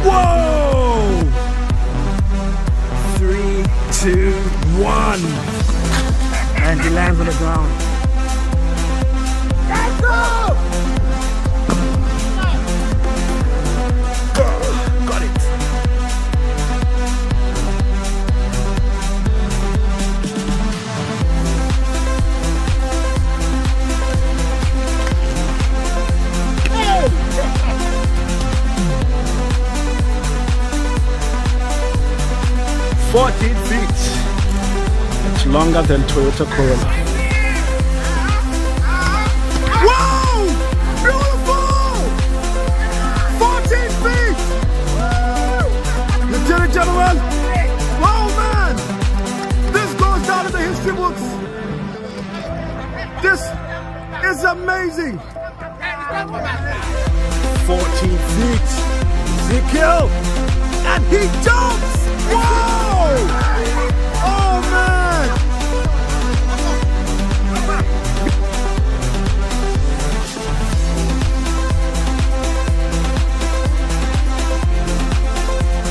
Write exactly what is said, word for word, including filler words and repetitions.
Whoa! Three, two, one. And he lands on the ground. Let's go! Got it. fourteen feet. It's longer than Toyota Corolla. Wow! Beautiful! fourteen feet! Lieutenant General! Wow, man! This goes down in the history books. This is amazing. fourteen feet. Ezekiel! And he jumps! Wow!